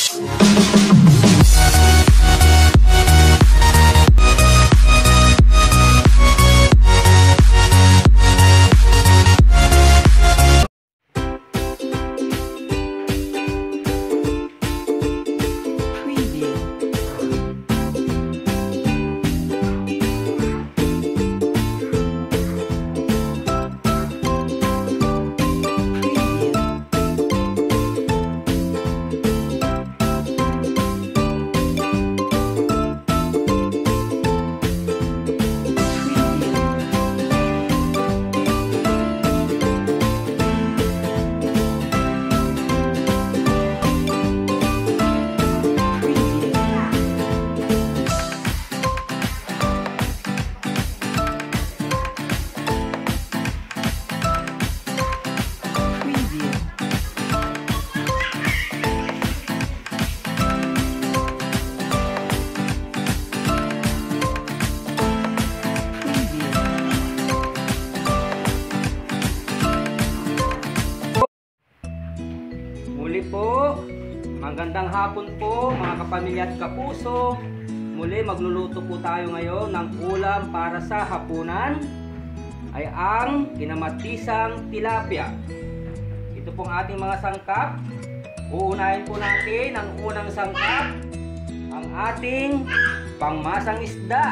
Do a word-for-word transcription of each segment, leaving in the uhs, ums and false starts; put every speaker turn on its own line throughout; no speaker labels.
Muli po, magandang hapon po mga kapamilya at kapuso. Muli magluluto po tayo ngayon ng ulam para sa hapunan ay ang kinamatisang tilapia. Ito pong ating mga sangkap. Uunahin po natin ang unang sangkap, ang ating pangmasang isda.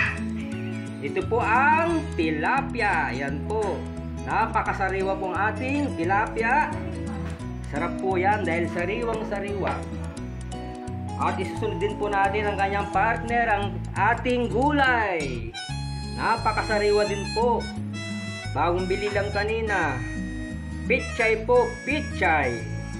Ito po ang tilapia. Yan po, napakasariwa pong ating tilapia. Sarap po yan dahil sariwang sariwa. At isusunod din po natin ang kanyang partner, ang ating gulay. Napakasariwa din po. Bagong bili lang kanina. Pichay po, pichay.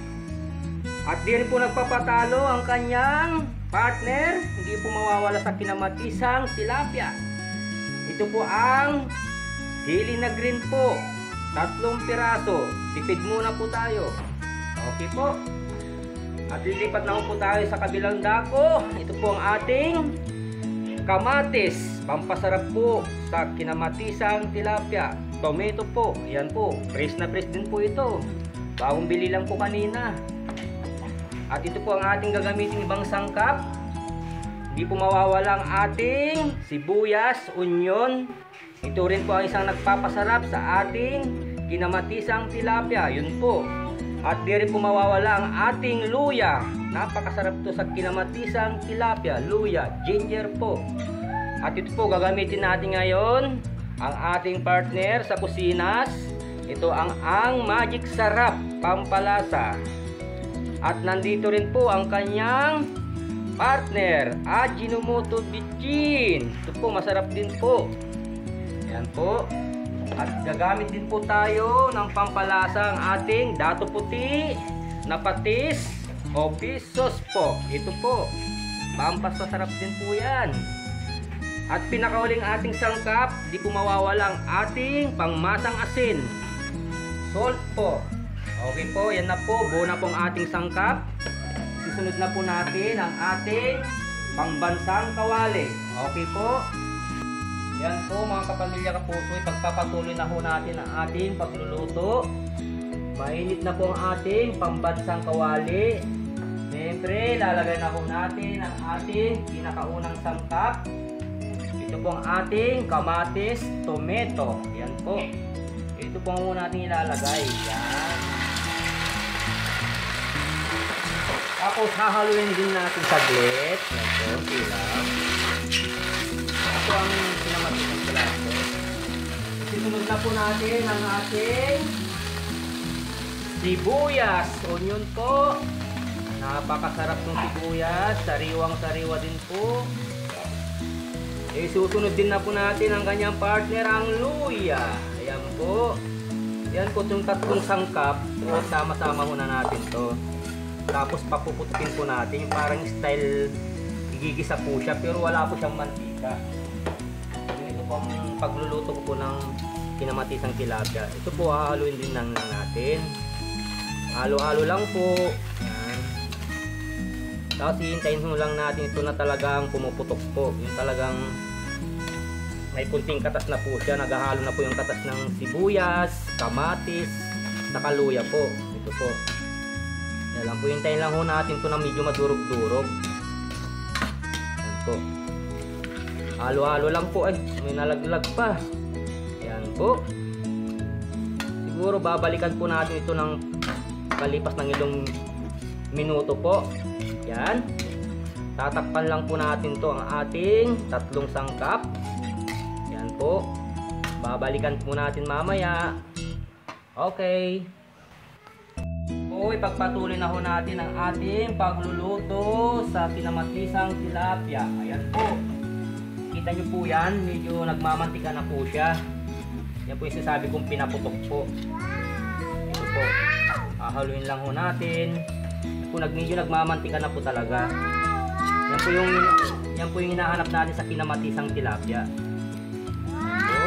At di rin po nagpapatalo ang kanyang partner. Hindi po mawawala sa kinamatisang tilapia. Ito po ang sili na green po. Tatlong piraso. Tipid muna po tayo. Okay po. At lilipat naman po tayo sa kabilang dako. Ito po ang ating kamatis. Pampasarap po sa kinamatisang tilapia. Tomato po. Ayan po. Fresh na fresh din po ito. Bagong bili lang po kanina. At ito po ang ating gagamitin ibang sangkap. Hindi po mawawala ang ating sibuyas, onion. Ito rin po ang isang nagpapasarap sa ating kinamatisang tilapia. Yun po. At di rin po mawawala ang ating luya. Napakasarap to sa kinamatisang tilapia. Luya, ginger po. At ito po gagamitin natin ngayon ang ating partner sa kusinas. Ito ang ang magic sarap pampalasa. At nandito rin po ang kanyang partner, Ajinomoto Bitchin. Ito po masarap din po. Yan po. At gagamit din po tayo ng pampalasa ang ating dato puti na patis o fish sauce po. Ito po, pampasarap din po yan. At pinakauling ating sangkap, di po mawawala ang ating pangmasang asin. Salt po. Okay po, yan na po, buo na po ang ating sangkap. Susunod na po natin ang ating pangbansang kawali. Okay po. Yan po mga kapamilya kapuso, ipagpapatuloy na po natin ang ating pagluluto. Mainit na po ang ating pambansang kawali. Siyempre, lalagay na po natin ang ating pinakaunang sangkap. Ito po ang ating kamatis, tomato. Yan po. Ito po ang muna natin ilalagay. Yan. Tapos hahaluin din natin saglit. Yan po, silang. Ito ang kinamatisang tilapia. Sisunod na po natin ang ating sibuyas, onion po. Napakasarap ng sibuyas, sariwang sariwa din po. E susunod din na po natin ang kanyang partner, ang luya. Ayan po. Yan po yung tatlong sangkap. So, sama-sama muna natin to. Tapos papuputukin po natin. Parang style igigisa po siya pero wala po siyang mantika. Ito po ang pagluluto ko po ng kinamatisang tilapia. Ito po hahaluin din lang natin. Halo-halo lang po. Yan. Tapos hihintayin mo lang natin ito na talagang pumuputok po. Yung talagang may kunting katas na po siya. Naghahalo na po yung katas ng sibuyas, kamatis, saka luya po. Ito po. Yan Ano lang po, hintayin lang ho natin ito na medyo madurog-durog. Yan po. Halo-halo lang po. Ay, may nalaglag pa. Yan po. Siguro babalikan po natin ito ng kalipas ng ilang minuto po. Yan. Tatakpan lang po natin to ang ating tatlong sangkap. Yan po. Babalikan po natin mamaya. Okay. O, ipagpatuloy na ho natin ang ating pagluluto sa pinamatisang tilapia. Ayan po. Kita nyo po yan. Medyo nagmamantika na po siya. Yan po yung sinasabi kong pinaputok po. Ito po. Hahaluin lang ho natin. Po, nag, medyo nagmamantika na po talaga. Yan po yung, yan po yung hinahanap natin sa pinamatisang tilapia. So,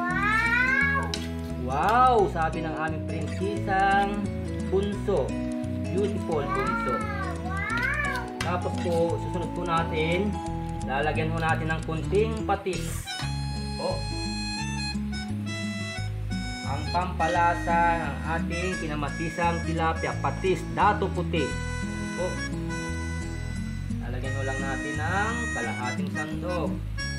wow! Sabi ng aming prinsesang bunso. Beautiful bunso. Tapos po, susunod po natin, lalagyan po natin ng kunting patis. Po. Ang pampalasa ng ating pinamatisang tilapia, patis, dato puti. Po. Lalagyan mo lang natin ng kalahating sandok.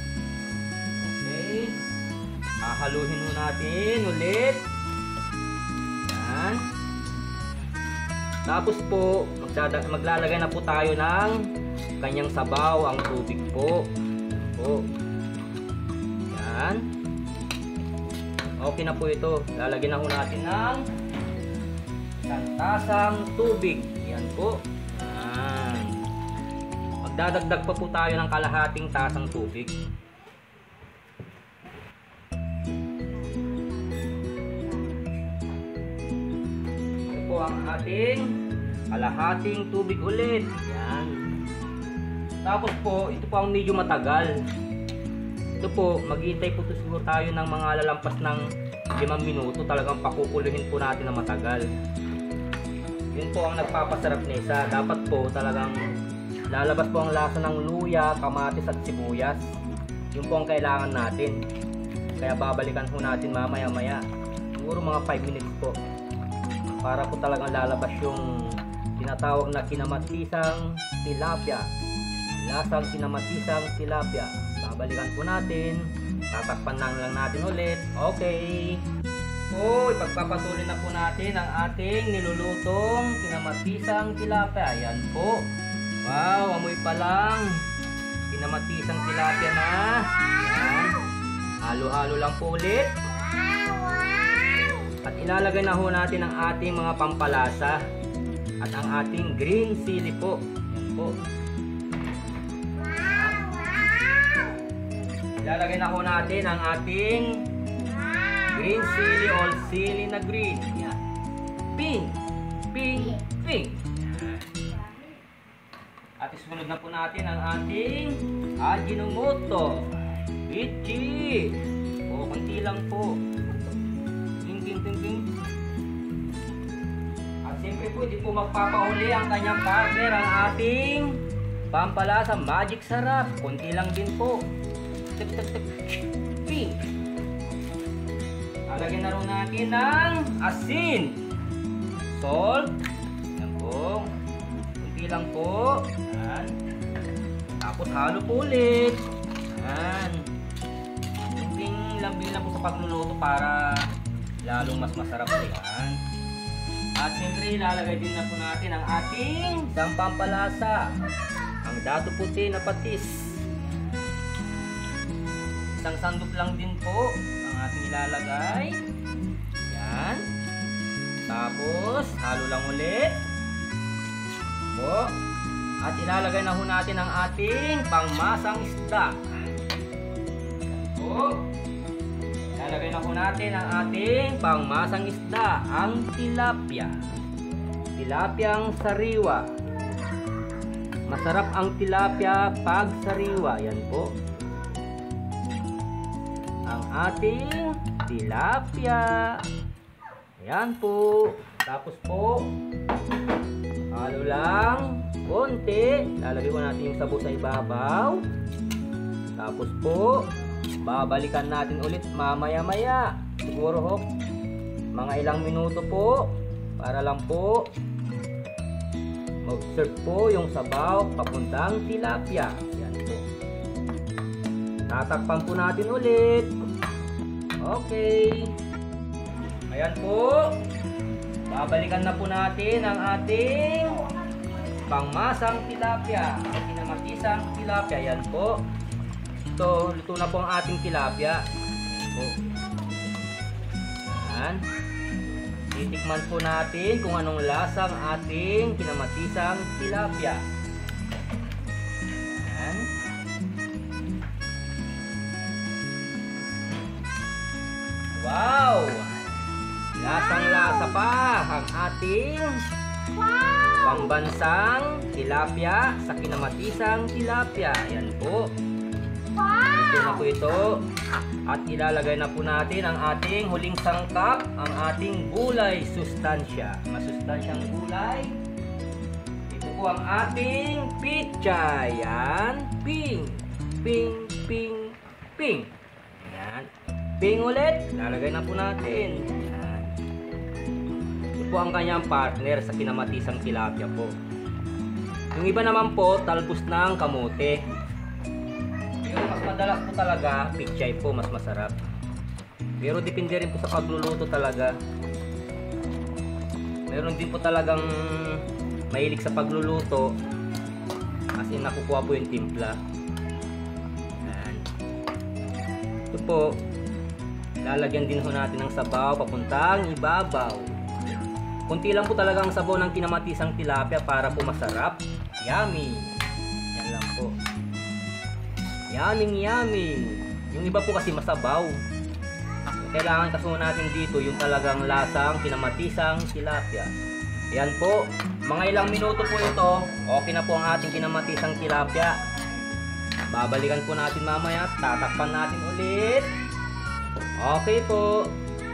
Okay. Hahaluhin mo natin ulit. Yan. Tapos po, maglalagay na po tayo ng kanyang sabaw, ang tubig po. Po. Yan. Okay na po ito. Lalagyan na po natin ng isang tasang tubig. Yan po. Yan. Magdadagdag pa po tayo ng kalahating tasang tubig. Ang ating kalahating tubig ulit. Yan. Tapos po, ito po ang medyo matagal. Ito po, maghihintay po siguro tayo ng mga lalampas ng limang minuto. Talagang pakukuluhin po natin na matagal. Yun po ang nagpapasarap nisa. Dapat po talagang lalabas po ang lasa ng luya, kamatis at sibuyas. Yun po ang kailangan natin. Kaya babalikan po natin mamaya maya. Siguro mga five minutes po. Para po talagang lalabas yung tinatawag na kinamatisang tilapia. Lasang kinamatisang tilapia. Babalikan po natin. Tatakpan lang lang natin ulit. Okay. So, ipagpapatuloy na po natin ang ating nilulutong kinamatisang tilapia. Ayan po. Wow, amoy pa lang. Kinamatisang tilapia na. Ayan. Halo-halo lang po ulit. At ilalagay na ho natin ang ating mga pampalasa at ang ating green chili po. Yan po. Ilalagay na ho natin ang ating green chili or chili na green. Yan. Pink, pink, pink. At isunod na po natin ang ating Ajinomoto. Ichi. O, konti lang po. At siyempre po, hindi po magpapahuli ang kanyang partner, ang ating pampalasa, Magic Sarap. Kunti lang din po. Tuk, tuk, tuk. Pink. Lalagyan na rin natin ng asin, salt. Yan po. Kunti lang po. Yan. Tapos halo po ulit. Yan. Kunting lambing lang po sa pagluluto para lalong mas masarap po yan. At siyempre ilalagay din na po natin ang ating isang pampalasa, ang dato puti na patis. Isang sandok lang din po ang ating ilalagay. Yan. Tapos halo lang ulit po. At ilalagay na po natin ang ating pangmasang isda. Yan po. Ilalagay na po natin ang ating pangmasang isda, ang tilapia. Tilapiang sariwa. Masarap ang tilapia pag sariwa. Yan po. Ang ating tilapia. Yan po. Tapos po, halo lang konti. Lalagay ko natin yung sabaw sa ibabaw. Tapos po, babalikan natin ulit mamaya maya. Siguro ho, mga ilang minuto po. Para lang po mag-serve po yung sabaw papuntang tilapia. Yan po. Tatakpan po natin ulit. Okay. Ayan po. Babalikan na po natin ang ating pangmasang tilapia. Kinamatisang tilapia. Yan po. Ito, luto na po ang ating tilapia. Yan po. Yan. Titikman po natin kung anong lasang ating kinamatisang tilapia. Yan. Wow! Lasang-lasa pa ang ating pambansang tilapia sa kinamatisang tilapia. Yan po. Ito na po ito. At ilalagay na po natin ang ating huling sangkap, ang ating gulay sustansya. Masustansyang gulay. Ito po ang ating pichay. Yan. Ping. Ping. Ping. Ping. Yan. Ping ulit. Lalagay na po natin. Yan. Ito po ang kanyang partner sa kinamatisang tilapia po. Yung iba naman po, talbos ng kamote. Pero mas madalas po talaga, pichay po, mas masarap. Pero depende rin po sa pagluluto talaga. Meron din po talagang mahilig sa pagluluto. As in, nakukuha po yung timpla. Yan. Ito po, lalagyan din ho natin ng sabaw papuntang ibabaw. Kunti lang po talaga ang sabaw ng kinamatisang tilapia para po masarap. Yummy! Yan lang po. Yummy, yummy! Yung iba po kasi masabaw. Kailangan kaso natin dito yung talagang lasang kinamatisang tilapia. Yan po. Mga ilang minuto po ito. Okay na po ang ating kinamatisang tilapia. Babalikan po natin mamaya. Tatakpan natin ulit. Okay po.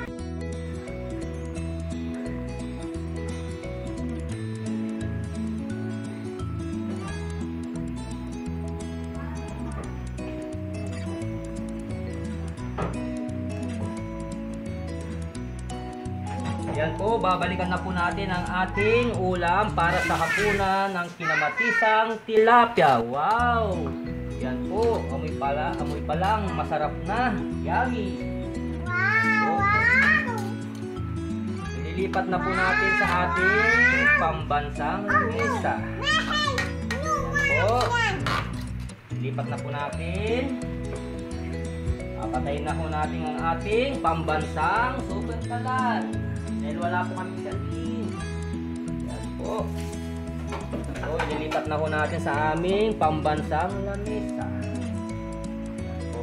Yan po, babalikan na po natin ang ating ulam para sa hapunan ng kinamatisang tilapia. Wow! Yan po, amoy pala, amoy pa lang, masarap na. Yummy! Wow! Wow! Ililipat na po natin sa ating pambansang mesa. Yan po. Ilipat na po natin. Papatayin na po natin ang ating pambansang super kalan. Dahil wala po kami galing. Yan po. So, ililipat na po natin sa aming pambansang lamesa. Yan po.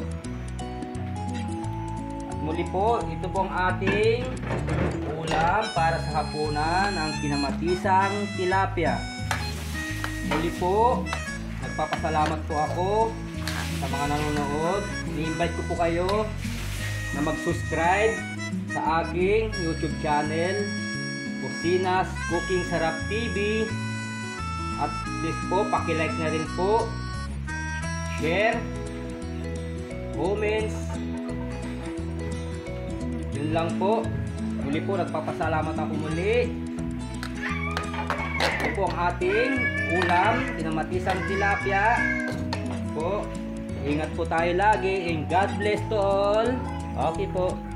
At muli po, ito po ang ating ulam para sa hapunan ng kinamatisang tilapia. Muli po, nagpapasalamat po ako sa mga nanonood. I-invite ko po kayo na mag-subscribe sa aking YouTube channel, Kusina's Cooking Sarap T V. At please po, paki-like na rin po, share, comments. Yun lang po. Muli po, nagpapasalamat ako muli. Ito po ang ating ulam, kinamatisang tilapia. Po, ingat po tayo lagi and God bless to all. Okay po.